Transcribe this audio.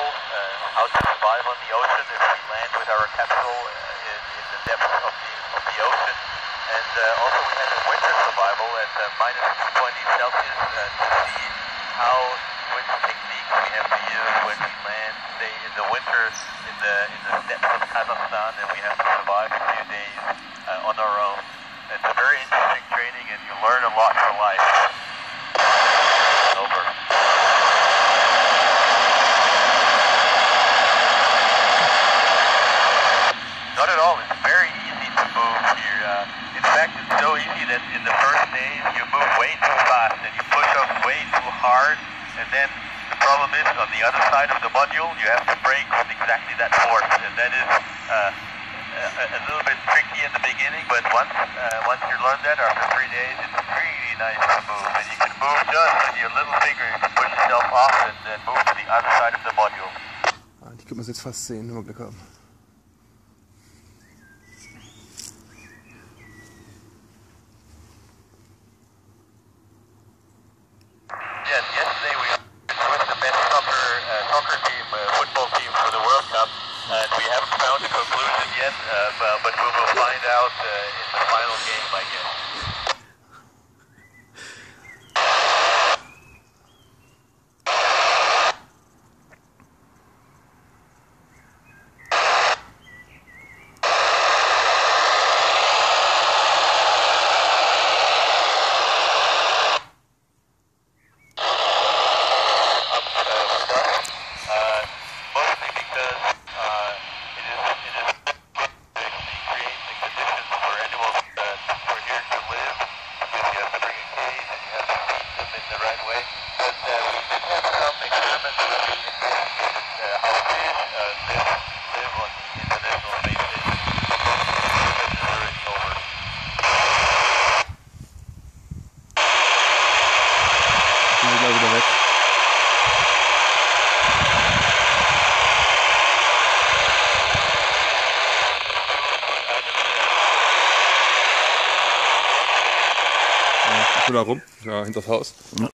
how to survive on the ocean if we land with our capsule in the depths of the ocean. And also we had a winter survival at -20 Celsius to see which techniques we have to use when we land, say in the winter in the steppes of Kazakhstan, and we have to survive a few days on our own. It's a very interesting training and you learn a lot for life. Over. Not at all, it's very easy to move here. In fact, it's so easy that in the first days you move way too fast and you push up way too hard, and then the problem is on the other side of the module you have to brake with exactly that force, and that is a little bit tricky in the beginning, but once you learn that after 3 days, it's really nice to move, and you can move just on your little finger, you can push yourself off and then move to the other side of the module. Die können wir jetzt fast sehen, wenn wir Glück haben. Yes, yesterday we with the best soccer team, football team for the World Cup, and we haven't found a conclusion yet, but we will find out in the final game, I guess. Wieder weg. Ja, ich bin da rum, ja, hinter das Haus. Ja.